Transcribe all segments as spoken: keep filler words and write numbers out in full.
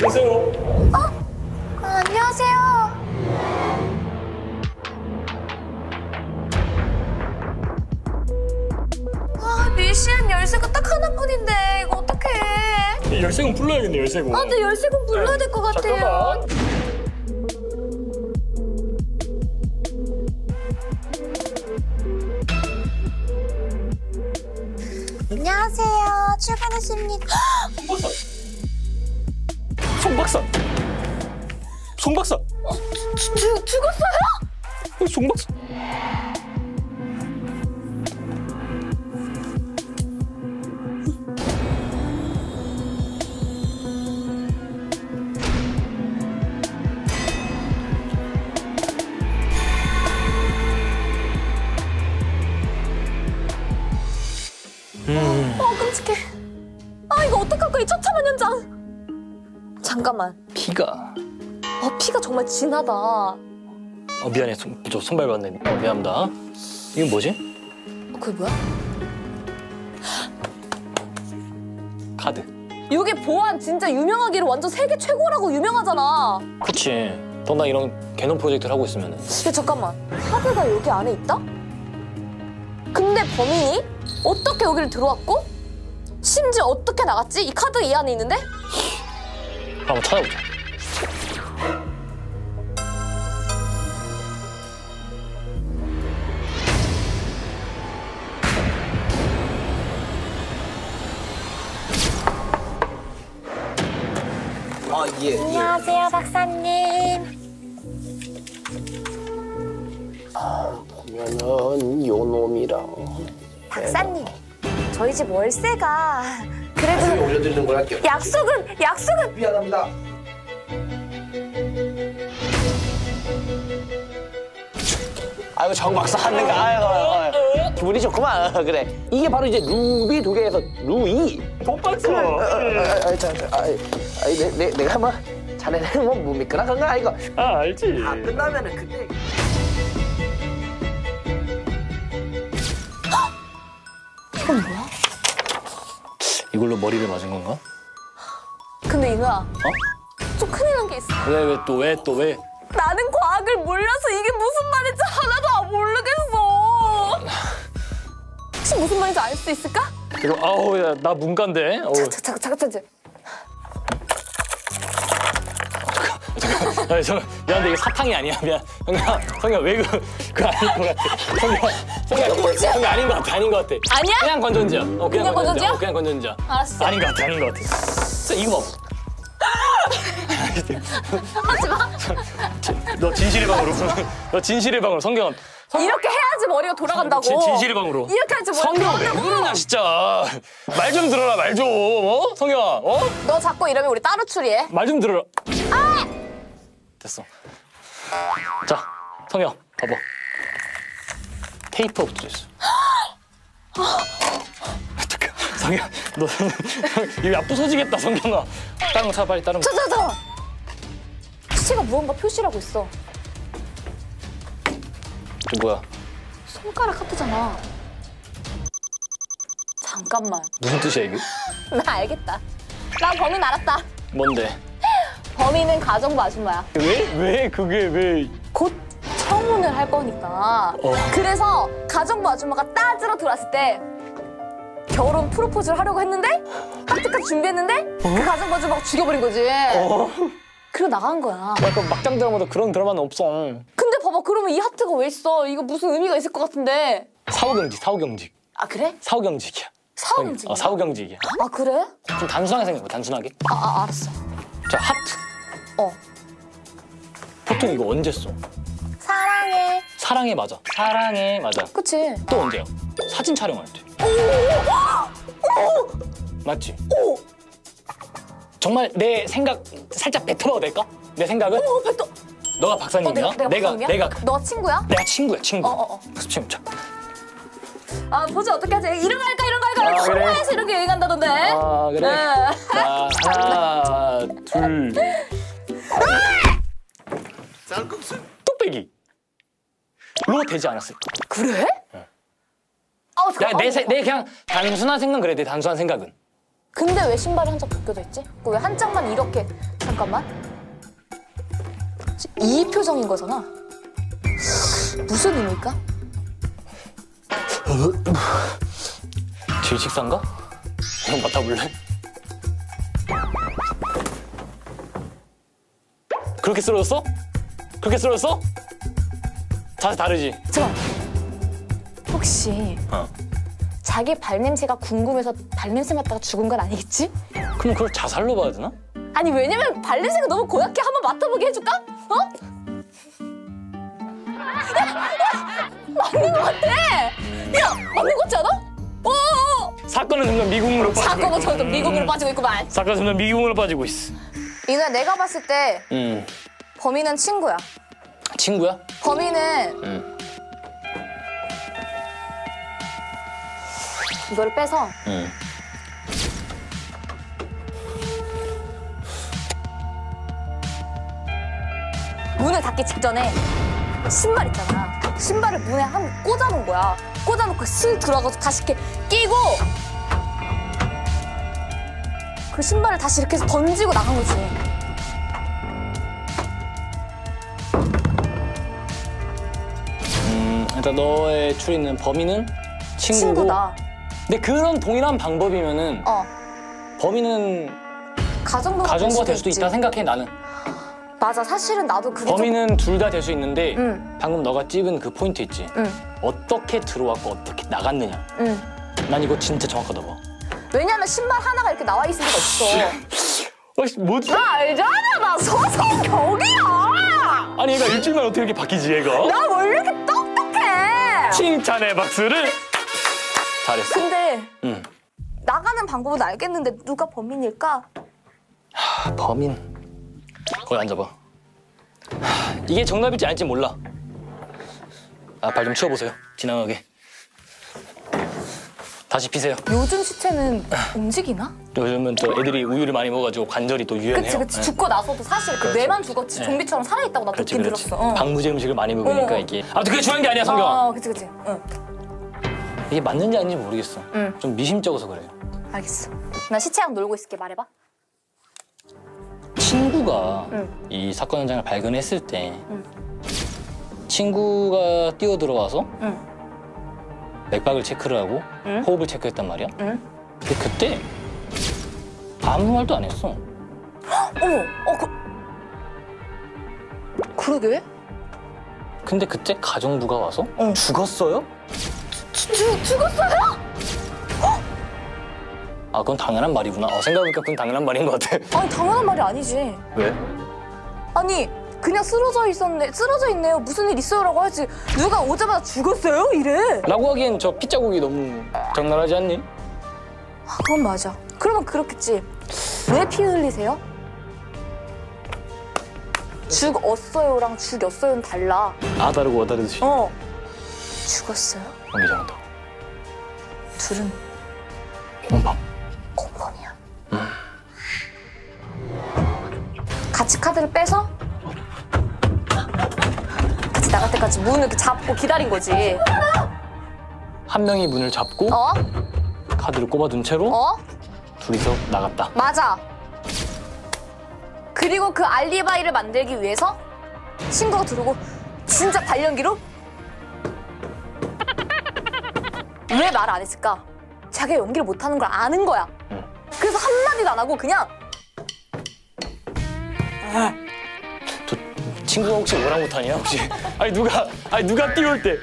계세요? 어? 어, 안녕하세요. 아, 미션 열쇠가 딱 하나뿐인데 이거 어떡해? 열쇠공 불러야겠네, 열쇠공. 아, 근데 열쇠공 불러야 될 것 같아요. 잠깐만. 안녕하세요. 출근했습니다. 송 박사. 송 박사. 어, 주, 주, 죽었어요? 송 박사. 음. 어, 어, 끔찍해. 아, 이거 어떡할 거야, 이 처참한 현장. 잠깐만. 피가. 어, 피가 정말 진하다. 어, 미안해. 손, 저 손발 봤네. 어, 미안합니다. 이건 뭐지? 어, 그게 뭐야? 카드. 이게 보안 진짜 유명하기로 완전 세계 최고라고 유명하잖아. 그치. 더나 이런 개념 프로젝트를 하고 있으면은. 야, 잠깐만. 카드가 여기 안에 있다? 근데 범인이 어떻게 여기를 들어왔고? 심지어 어떻게 나갔지? 이 카드가 이 안에 있는데? 한번 찾아보자. 아, 예, 예. 안녕하세요, 박사님. 보면은 요 놈이랑 박사님, 저희 집 월세가 그래도 올려드리는 걸 할게요. 약속은, 약속은. 미안합니다. 아이고 정 박사 하는가. 아이고, 아이고. 기분이 좋구만. 그래. 이게 바로 이제 루비 두 개에서 루이. 송 박사. 아이, 자, 자, 아이, 아이, 내, 내, 내가 뭐 자네는 뭐 뭡니까 그런 거 아이고. 아, 알지. 다 끝나면은 그때. 이건 뭐야? 이걸로 머리를 맞은 건가? 근데 이누야, 어? 좀 큰일 난 게 있어. 왜, 왜 또, 왜 또, 왜? 나는 과학을 몰라서 이게 무슨 말인지 하나도 모르겠어. 혹시 무슨 말인지 알 수 있을까? 이거, 아우, 야, 나 문과인데. 어우. 자, 자, 잠깐, 잠깐, 잠깐. 잠깐, 아니, 잠깐, 미안한데 이게 사탕이 아니야. 미안. 성경, 성경 왜 그, 그 아닌 것 같아. 성경, 성경, 성경 아닌 것 같아, 아닌 것 같아. 아니야? 그냥 건전지야. 어, 그냥, 그냥 건전지야? 어, 그냥 건전지야. 알았어. 아닌 것 같아, 아닌 것 같아. 진짜 이거 봐. 하지 마. 너 진실의 방으로. 너 진실의 방으로, 성경. 이렇게 해야지 머리가 돌아간다고. 진, 진실의 방으로. 이렇게 해야지 머리가 성경 왜 돌아간다고. 그러냐, 진짜. 말 좀 들어라, 말 좀. 어? 성경아, 어? 너 자꾸 이러면 우리 따로 추리해. 말 좀 들어라. 아! 됐어. 자, 성경, 봐봐. 테이프가 붙어있어. 어떡해. 성경, 너 이거 약 부서지겠다, 성경아. 다른 거 사, 빨리 다른 거. 저, 저, 저. 시체가 무언가 표시라고 있어. 이거 뭐야? 손가락 하트잖아. 잠깐만. 무슨 뜻이야, 이게? 나 알겠다. 나 범인 알았다. 뭔데? 범인은 가정부 아줌마야. 왜? 왜? 그게 왜? 곧 청혼을 할 거니까. 어. 그래서 가정부 아줌마가 따지러 들어왔을 때 결혼 프로포즈를 하려고 했는데 하트까지 준비했는데 그 가정부 아줌마가 죽여버린 거지. 어? 그리고 나간 거야. 약간 막장 드라마도 그런 드라마는 없어. 근데 봐봐, 그러면 이 하트가 왜 있어? 이거 무슨 의미가 있을 것 같은데. 사후경직, 사후경직. 아, 그래? 사후경직이야. 사후경직이야? 어, 사후경직이야. 아, 그래? 좀 단순하게 생각해, 단순하게. 아, 아, 알았어. 자, 하트. 어. 보통 이거 언제 써? 사랑해. 사랑해, 맞아. 사랑해, 맞아. 그치? 또 언제요? 사진 촬영할 때. 맞지? 오! 정말 내 생각 살짝 뱉어봐도 될까? 내 생각은? 어, 뱉어. 너가 박사님이야? 어, 내가, 내가 내가, 박사님이야? 내가, 너 친구야? 내가 친구야, 친구. 어, 어, 어. 친구, 자. 아, 보지 어떻게 하지? 이런 거 할까, 이런 거 할까? 아, 그래? 컴퓨터에서 이렇게 얘기한다던데. 아, 그래? 네. 자, 하나, 둘. 쌀국수. 뚝배기. 로 되지 않았을까? 그래? 응. 아, 내, 내, 세- 내 그냥 단순한 생각은 그래, 내 단순한 생각은. 근데 왜 신발이 한 짝 벗겨져 있지? 그 왜 한 짝만 이렇게 잠깐만. 이 표정인 거잖아. 무슨 의미일까? 질식사인가? 형 맡아볼래? 그렇게 쓰러졌어? 그렇게 쓰러졌어? 자세 다르지? 잠깐. 혹시 어. 자기 발냄새가 궁금해서 발냄새 맡다가 죽은 건 아니겠지? 그럼 그걸 자살로 봐야 되나? 아니 왜냐면 발냄새가 너무 고약해. 한번 맡아보게 해줄까? 어? 야, 야, 맞는 것 같아. 야, 맞는 것 같지 않아? 어. 사건은 점점 미궁으로 빠지고 사건은 있고. 점점 미궁으로 빠지고 있구만. 사건은 점점 미궁으로 빠지고 있어. 이누야, 내가 봤을 때 음. 범인은 친구야. 친구야? 범인은 응. 이거를 빼서 응. 문을 닫기 직전에 신발 있잖아. 신발을 문에 한 꽂아놓은 거야. 꽂아놓고 슬 들어가서 다시 이렇게 끼고 그 신발을 다시 이렇게 해서 던지고 나간 거지. 음, 일단 너의 추리는 범인은 친구고. 친구다. 근데 그런 동일한 방법이면은 어. 범인은 가정부가, 가정부가 될 수도 있지. 있다 생각해 나는. 맞아. 사실은 나도 그게 범인은 둘 다 될 수 있는데 응. 방금 너가 찍은 그 포인트 있지. 응. 어떻게 들어왔고 어떻게 나갔느냐. 응. 난 이거 진짜 정확하다 봐. 왜냐면 신발 하나가 이렇게 나와 있을 리가 없어. 어, 뭐지? 나 알잖아. 나 서성격이야. 아니 얘가 일주일만 어떻게 이렇게 바뀌지 얘가? 나 왜 이렇게 똑똑해? 칭찬의 박수를. 잘했어. 근데 응. 나가는 방법은 알겠는데 누가 범인일까? 하, 범인. 거기 앉아봐. 하, 이게 정답일지 아닐지 몰라. 아, 발 좀 치워보세요. 지나가게. 다시 피세요. 요즘 시체는 움직이나? 요즘은 또 애들이 우유를 많이 먹어가지고 관절이 또 유연해요. 그치 그치. 네. 죽고 나서도 사실 그 뇌만 죽었지 네. 좀비처럼 살아있다고 나 그렇지, 듣긴 그렇지. 들었어. 어. 방부제 음식을 많이 먹으니까 어. 이게. 아, 그게 중요한 게 아니야, 성경아. 어, 그치 그치. 응. 이게 맞는지 아닌지 모르겠어. 응. 좀 미심쩍어서 그래요. 알겠어. 나 시체랑 놀고 있을게. 말해봐. 친구가 응. 이 사건 현장을 발견했을 때 응. 친구가 뛰어 들어와서 응. 맥박을 체크를 하고 응. 호흡을 체크했단 말이야. 응. 근데 그때 아무 말도 안 했어. 어머. 어 그. 그러게. 근데 그때 가정부가 와서 응. 죽었어요? 죽 죽었어요? 아, 그건 당연한 말이구나. 어, 생각해보니까 그건 당연한 말인 것 같아. 아니 당연한 말이 아니지. 왜? 아니 그냥 쓰러져 있었네. 쓰러져 있네요. 무슨 일 있어요라고 하지. 누가 오자마자 죽었어요? 이래. 라고 하기엔 저 핏자국이 너무 적나라하지 않니? 아, 그건 맞아. 그러면 그렇겠지. 왜 피 흘리세요? 죽었어요랑 죽였어요는 달라. 아 다르고 어 다르듯이. 어. 죽었어요. 연기 잘한다. 둘은 공범. 공범이야. 같이 카드를 빼서 같이 나갈 때까지 문을 이렇게 잡고 기다린 거지. 한 명이 문을 잡고 어? 카드를 꼽아둔 채로 어? 둘이서 나갔다. 맞아. 그리고 그 알리바이를 만들기 위해서 친구가 들어오고 진짜 발연기로 왜 말 안 했을까? 자기가 연기를 못하는 걸 아는 거야. 응. 그래서 한마디도 안 하고 그냥 저 친구가 혹시 오랑우탄이야 혹시? 아니 누가 아니 누가 띄울 때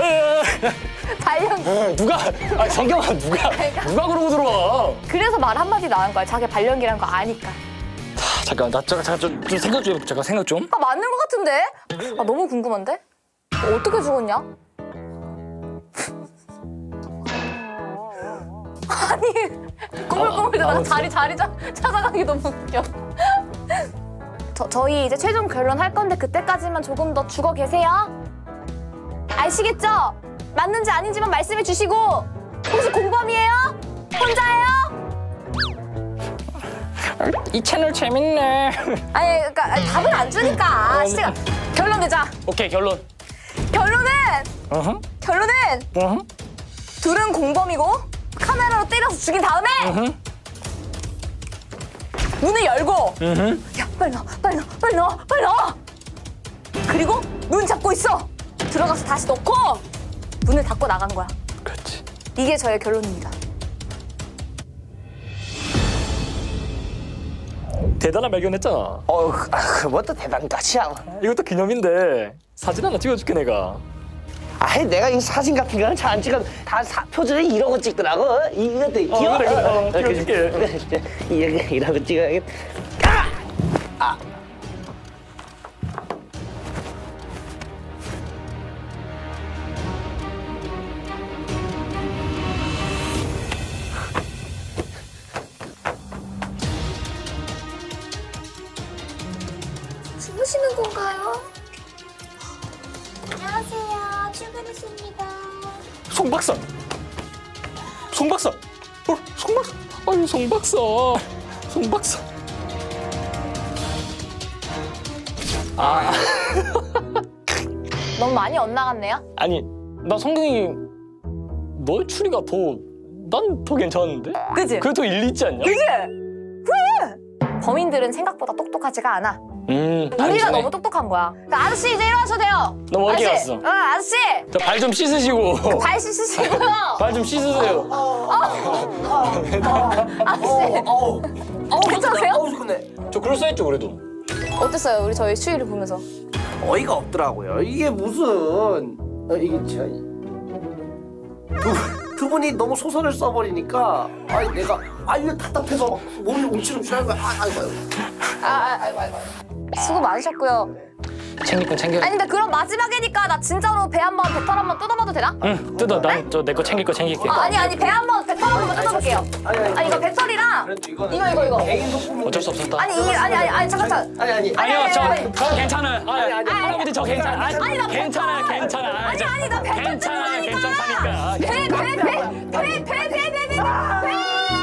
발연기. 누가 아니 성경아 누가 누가 그러고 들어와? 그래서 말 한마디도 안 한 거야. 자기 발연기라는 거 아니까. 아, 잠깐 나 잠깐 잠깐 좀, 좀 생각 좀 해볼게. 잠깐 생각 좀. 아 맞는 거 같은데? 아 너무 궁금한데? 어떻게 죽었냐? 아니 꾸물꾸물대다가 아, 아, 자리 자리 자, 찾아가기 너무 웃겨. 저, 저희 이제 최종 결론 할 건데 그때까지만 조금 더 죽어 계세요. 아시겠죠? 맞는지 아닌지만 말씀해 주시고. 혹시 공범이에요? 혼자예요? 이 채널 재밌네. 아니 그러니까 아니, 답을 안 주니까. 시간 결론 내자. 오케이 결론. 결론은 어흥. 결론은 어흥. 둘은 공범이고 카메라로 때려서 죽인 다음에 어흥. 문을 열고 음. 야 빨리 넣어 빨리 넣어 빨리 넣어 빨리 넣어 그리고 눈 잡고 있어 들어가서 다시 넣고 문을 닫고 나간 거야. 그렇지. 이게 저의 결론입니다. 대단한 발견했잖아. 어, 아, 뭐또 대단까지야. 이것도 기념인데 사진 하나 찍어줄게 내가. 아이, 내가 이 사진 같은 거는 잘 안 찍어. 다 사, 표정에 이런 거 찍더라고. 이것도 귀여워. 그래, 그래. 어, 찍어줄게. 이렇게 이런 거 찍어야겠다. 아! 주무시는 건가요? 안녕하세요. 출근했습니다. 송 박사. 송 박사. 어, 송 박사. 아유, 송 박사. 송 박사. 아, 너무 많이 엇나갔네요? 아니, 나 성경이 너의 추리가 더, 난 더 괜찮은데? 그지? 그게 더 일리 있지 않냐? 그지? 그래! 범인들은 생각보다 똑똑하지가 않아. 음, 우리가 단순해. 너무 똑똑한 거야. 그러니까 아저씨 이제 일어나셔도 돼요. 너무 어렵게 아저씨. 갔어. 어, 아저씨. 저 발 좀 씻으시고. 발 씻으시고요. 발 좀 씻으세요. 아저씨. 어우, 어, 괜찮으세요? 어우, 좋네. 저 그럴싸했죠, 그래도. 어땠어요? 우리 저희 추위를 보면서. 어이가 없더라고요. 이게 무슨 어, 이게 제가 두, 두 분이 너무 소설을 써버리니까 아니 내가 아 이거 답답해서 막 몸이 움찔움찔하는 거야. 아, 아이고 아이고. 아, 아, 아이고 아이고. 수고 많으셨고요. 챙길 건 챙겨. 아니 근데 그럼 마지막이니까 나 진짜로 배 한번 배털 한번 뜯어봐도 되나? 응, 뜯어. 난 저 내 거 챙길 거 챙길게. 어, 아니 아니 배 한번 배털 한번 뜯어볼게요. 아니, 아니, 아니 이거 배털이랑 그래도 이거는 이거 이거 이거. 개인 소품인데. 어쩔 수 없었다. 아니 이 아니 아니 아니 잠깐 잠깐. 아니 아니. 아니, 아니요, 아니, 저, 아니. 저 괜찮아요. 아니, 아니, 아니, 할아버지 저 괜찮아. 아니, 아니, 나 괜찮아요, 배탈. 괜찮아. 아니 아니 나 배털 괜찮아요, 뜯어보니까. 괜찮다니까. 배배배배배배배배 배.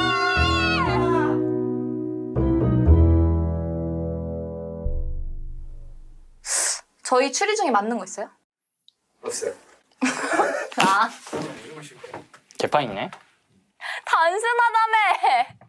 저희 추리 중에 맞는 거 있어요? 없어요. 아 개판이네. 단순하다며.